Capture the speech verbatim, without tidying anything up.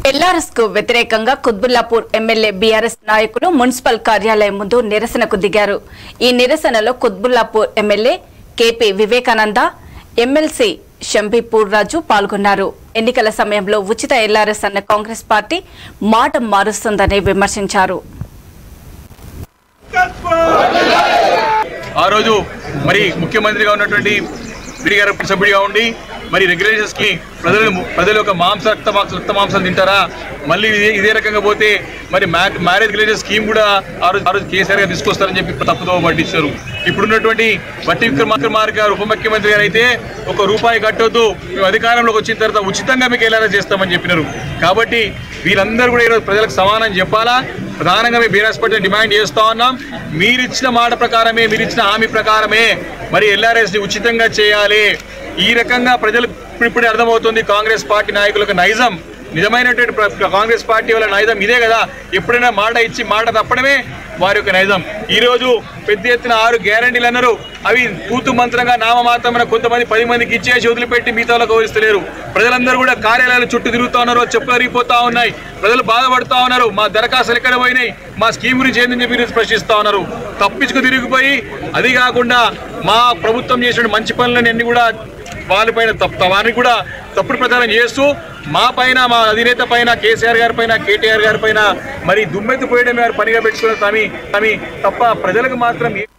LRS కు వ్యతిరేకంగా Quthbullapur MLA BRS నాయకులు మున్సిపల్ కార్యాలయం ముందు నిరసనకు దిగారు. ఈ నిరసనలో Quthbullapur MLA KP Vivekananda, MLC Shambipur Raju పాల్గొన్నారు. ఎన్నికల సమయంలో ఉచిత ఎల్ఆర్ఎస్ అన్న కాంగ్రెస్ పార్టీ మాట మారుస్తుందని విమర్శించారు. ఆ రోజు మరి ముఖ్యమంత్రిగా ఉన్నటువంటి గారు సభ్యుడిగా ఉండి మరి రెగ్యులేషన్స్ కి ప్రజలు ప్రజలు ఒక మాంస రక్త రక్త మాంసాలు తింటారా, మళ్ళీ ఇదే ఇదే రకంగా పోతే మరి మ్యారేజ్ రెగ్యులేషన్ స్కీమ్ కూడా ఆ రోజు ఆ రోజు కేసీఆర్ గారు తీసుకొస్తారని చెప్పి తప్పుదో పట్టించారు. ఇప్పుడున్నటువంటి బట్టి విక్రమార్క గారు ఉప ముఖ్యమంత్రి గారు అయితే ఒక రూపాయి కట్టొద్దు, మేము అధికారంలోకి వచ్చిన తర్వాత ఉచితంగా మీకు ఎలా చేస్తామని చెప్పినారు. కాబట్టి వీళ్ళందరూ కూడా ఈరోజు ప్రజలకు సమానం చెప్పాలా. ప్రధానంగా మేము బీఆర్ఎస్ పార్టీ డిమాండ్ చేస్తూ ఉన్నాం, మీరిచ్చిన మాట ప్రకారమే, మీరిచ్చిన హామీ ప్రకారమే మరి ఎల్ఆర్ఎస్ని ఉచితంగా చేయాలి. ఈ రకంగా ప్రజలు ఇప్పుడిప్పుడే అర్థమవుతుంది కాంగ్రెస్ పార్టీ నాయకులకు నైజం, నిజమైనటువంటి కాంగ్రెస్ పార్టీ వాళ్ళ నైజం ఇదే కదా. ఎప్పుడైనా మాట ఇచ్చి మాట తప్పడమే వారి యొక్క నైజం. ఈరోజు పెద్ద ఎత్తున ఆరు గ్యారంటీలు అన్నారు, అవి తూతు మంత్రంగా నామమాత్రమైన కొంతమంది పది మందికి ఇచ్చేసి వదిలిపెట్టి మిగతాలకు గౌరవిస్తలేరు. ప్రజలందరూ కూడా కార్యాలయాలు చుట్టూ తిరుగుతూ ఉన్నారు, చెప్పులు అరిగిపోతా ఉన్నాయి, ప్రజలు బాధపడుతూ ఉన్నారు. మా దరఖాస్తులు ఎక్కడ పోయినాయి, మా స్కీమ్ గురించి ఏందని చెప్పి ప్రశ్నిస్తూ ఉన్నారు. తప్పించుకు తిరిగిపోయి అది కాకుండా మా ప్రభుత్వం చేసిన మంచి పనులని అన్ని కూడా వాళ్ళపైన తప్ప వారిని కూడా తప్పుడు ప్రచారం చేస్తూ మా పైన, మా అధినేత పైన, కేసీఆర్ గారి పైన, కేటీఆర్ గారి పైన మరి దుమ్మెత్తి పోయడమే వారు పనిగా పెట్టుకున్న తమి తమి తప్ప ప్రజలకు మాత్రం